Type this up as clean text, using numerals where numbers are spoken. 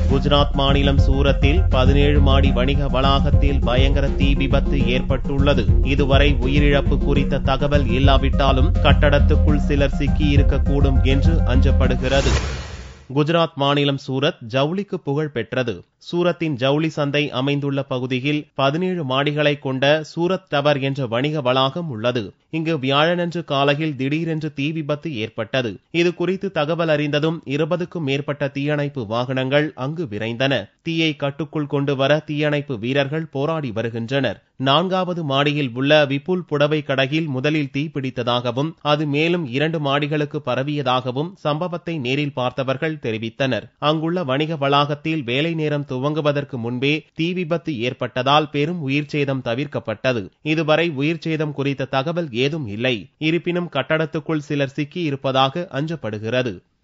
குஜராத் மாநிலம் சூரத்தில் 17 மாடி வணிக வளாகத்தில் பயங்கர தீ விபத்து ஏற்பட்டுள்ளது. இதுவரை உயிரிழப்பு குறித்த தகவல் இல்லாவிட்டாலும் கட்டடத்துக்குள் சிலர் சிக்கியிருக்கக்கூடும் என்று அஞ்சப்படுகிறது. குஜராத் மாநிலம் சூரத் ஜவுளிக்கு புகழ் பெற்றது. சூரத்தின் ஜவுளி சந்தை அமைந்துள்ள பகுதியில் 17 மாடிகளை கொண்ட சூரத் டவர் என்ற வணிக வளாகம் உள்ளது. இங்கு வியாழனன்று காலையில் திடீரென்று தீ விபத்து ஏற்பட்டது. இது குறித்து தகவல் அறிந்ததும் 20க்கும் மேற்பட்ட தீயணைப்பு வாகனங்கள் அங்கு விரைந்தன. தீயை கட்டுக்குள் கொண்டு வர தீயணைப்பு வீரர்கள் போராடி வருகின்றனர். 4வது மாடியில் உள்ள விபுல் புடவை கடையில் முதலில் தீ பிடித்ததாகவும் அது மேலும் 2 மாடிகளுக்கு பரவியதாகவும் சம்பவத்தை நேரில் பார்த்தவர்கள் தெரிவித்தனர். அங்குள்ள வணிக வளாகத்தில் வேலை நேரம் துவங்குவதற்கு முன்பே தீ விபத்து ஏற்பட்டதால் பெரும் உயிர்ச்சேதம் தவிர்க்கப்பட்டது. இதுவரை உயிர்ச்சேதம் குறித்த தகவல் ஏதும் இல்லை. இருப்பினும் கட்டடத்துக்குள் சிலர் சிக்கி இருப்பதாக அஞ்சப்படுகிறது.